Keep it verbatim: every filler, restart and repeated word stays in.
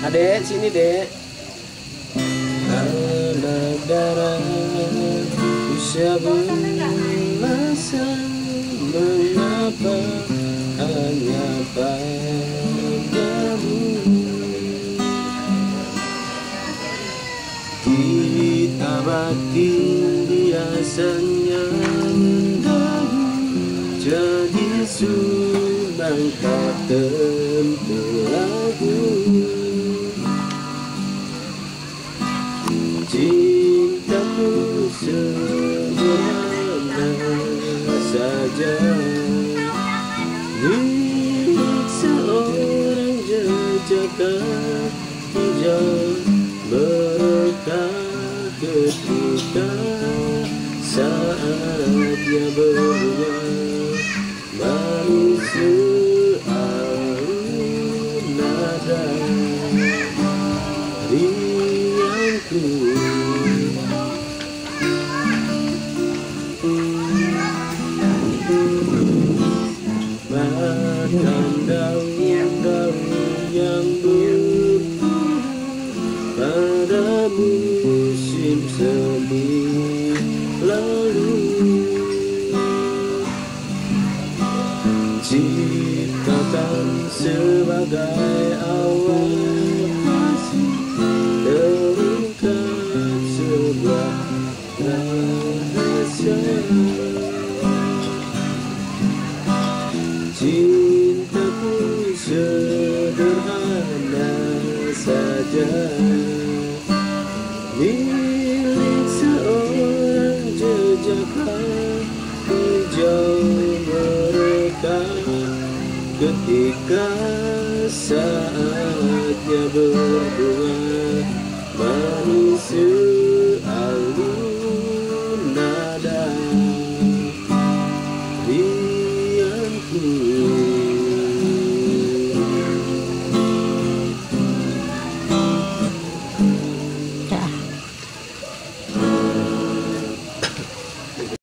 Adek, sini dek. Anak darah usia belasan, mengapa hanya padamu kita batin biasanya mendayu, jadi sumbang tak temperagu. Cintaku sederhana saja, milik seorang jejaka hijau mereka ketika saat dia berbunga manis alun nada riangku. Bahkan daun-daun yang berbuah pada musim semi lalu, ciptakan sebagai awal kasih, terungkap sebuah rahasia. Cintaku sederhana saja, milik seorang jejaka hijau mereka ketika saatnya berbunga manis alun nada riangku.